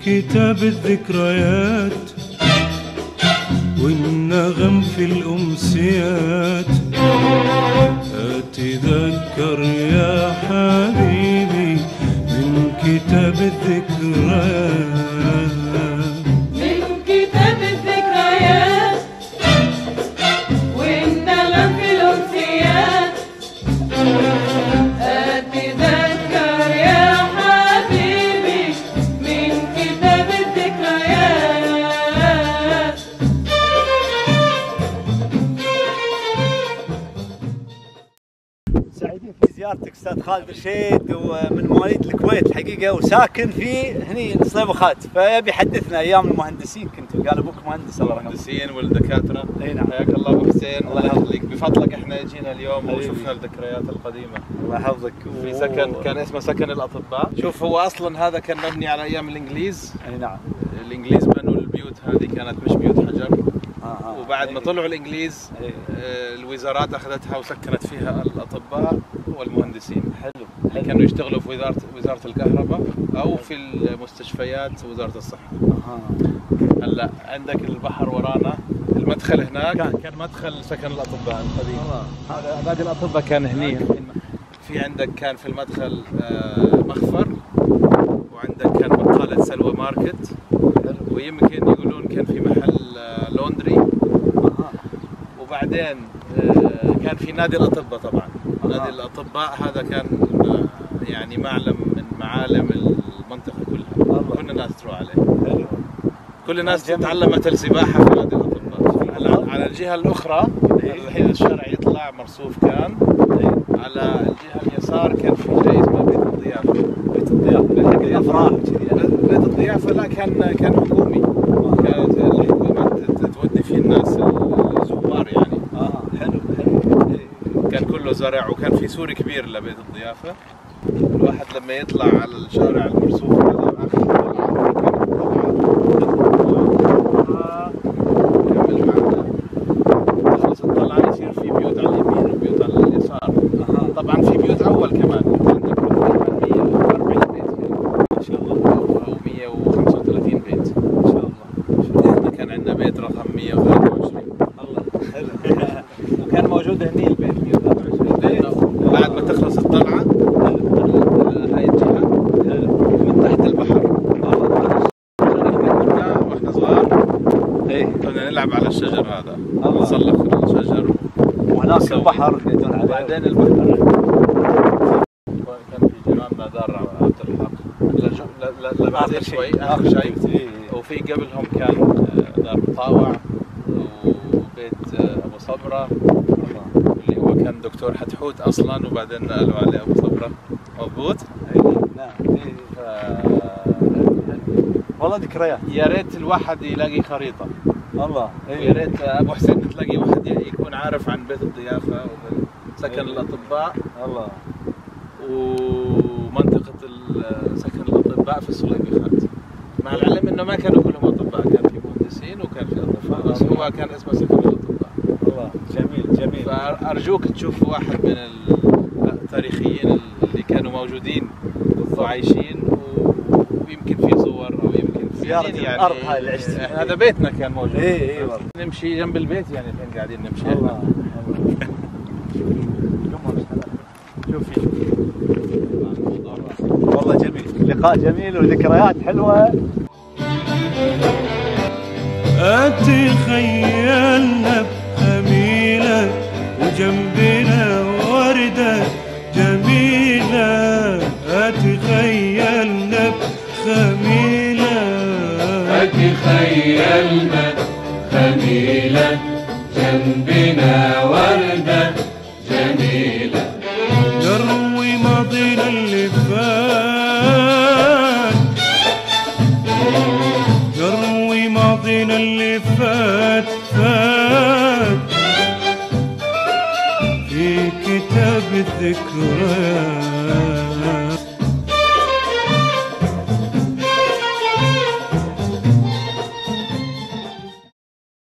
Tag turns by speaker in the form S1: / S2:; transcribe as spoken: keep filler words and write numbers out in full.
S1: كتاب الذكريات والنغم في الأمسيات، أتذكر يا حبيبي من كتاب الذكريات،
S2: من كتاب الذكريات والنغم في الأمسيات، أتذكر يا حبيبي من كتاب الذكريات.
S3: سعيدين في زيارتك استاذ خالد رشيد، ومن مواليد الكويت الحقيقه وساكن في هني صليبخات، فيبي يحدثنا ايام المهندسين. كنت قال ابوك مهندس الله يرحمه.
S4: المهندسين والدكاتره.
S3: اي نعم.
S4: حياك الله ابو حسين.
S3: الله يحفظك.
S4: بفضلك احنا جينا اليوم
S3: حبيبي.
S4: وشفنا الذكريات القديمه.
S3: الله يحفظك.
S4: في سكن كان اسمه سكن الاطباء. شوف هو اصلا هذا كان مبني على ايام الانجليز.
S3: اي نعم.
S4: الانجليز بنوا البيوت هذه، كانت مش بيوت حجر.
S3: آه آه.
S4: وبعد ما طلعوا الانجليز
S3: أي.
S4: آه، الوزارات اخذتها وسكنت فيها الاطباء والمهندسين.
S3: حلو.
S4: اللي كانوا يشتغلوا في وزاره وزاره الكهرباء او في المستشفيات وزاره الصحه.
S3: آه.
S4: هلا عندك البحر ورانا، المدخل هناك كان, كان مدخل سكن الاطباء القديم. هذا باقي الاطباء كان هني. في عندك كان في المدخل آه، مخفر، وعندك كان بقالة سلوى ماركت، ويمكن يقولون كان في محل آه، لوندري. وبعدين آه، كان في نادي الاطباء طبعا. نادي الاطباء هذا كان آه، يعني معلم من معالم المنطقه كلها، كل الناس تروح عليه. كل الناس تعلمت السباحه في نادي الاطباء. على الجهه الاخرى الحين الشارع يطلع مرصوف كان، على الجهه اليسار كان في شيء اسمه بيت الضيافه.
S3: بيت الضيافه حق الافراح.
S4: بيت الضيافه لا، كان كان حكومي، كانت الحكومه تودي فيه الناس الزوار يعني.
S3: اه حلو حلو.
S4: كان كله زرع، وكان في سور كبير لبيت الضيافه. الواحد لما يطلع على الشارع المرصوف هذا اخر طلعه كمل معنا، تخلص الطلعه يصير في بيوت على اليمين وبيوت على اليسار. طبعا في بيوت اول كمان، عندك تقريبا مئة وأربعين بيت ما شاء الله، او مئة وخمسة وثلاثين بيت ما شاء الله. احنا كان عندنا بيت رقم مئة وثلاثة وعشرين.
S3: الله حلو. وكان موجود هني البيت مئة وثلاثة وعشرين بيت.
S4: بعد ما تخلص الطلعه هاي الجهه من تحت البحر. واحنا صغار كنا نلعب على الشجر هذا، نتسلق الشجر
S3: وهناك البحر يدون عليه.
S4: بعدين البحر كان في جيراننا دار عبد الحق، لا لا بعدين شوي اخر شيء. وفي قبلهم كان دار مطاوع وبيت ابو صبره اللي هو كان دكتور حتحوت اصلا، وبعدين نقلوا عليه ابو صبره. مضبوط؟
S3: نعم. ف... والله ذكريات.
S4: يا ريت الواحد يلاقي خريطه.
S3: والله
S4: ويا ريت ابو حسين تلاقي واحد يكون عارف عن بيت الضيافه وسكن الاطباء.
S3: الله.
S4: ومنطقه سكن الاطباء في الصليبيخات، مع العلم انه ما كانوا كلهم اطباء، كان في مهندسين وكان في اطباء، بس هو كان اسمه سكن الاطباء.
S3: الله جميل جميل.
S4: فارجوك تشوف واحد من التاريخيين اللي كانوا موجودين وعايشين، ويمكن في صور او يمكن في
S3: زيارة يعني الارض هاي اللي عشت فيها.
S4: هذا بيتنا كان موجود.
S3: اي اي والله.
S4: نمشي جنب البيت يعني الحين قاعدين نمشي.
S3: الله.
S4: شوفي
S3: والله جميل، لقاء جميل وذكريات حلوه.
S1: أتخيلنا بخميلة وجنبنا وردة جميلة، أتخيلنا بخميلة،
S5: أتخيلنا خميلة جنبنا وردة جميلة،
S1: نروي ماضينا اللي فات، نروي ماضينا اللي فات فات في كتاب الذكريات.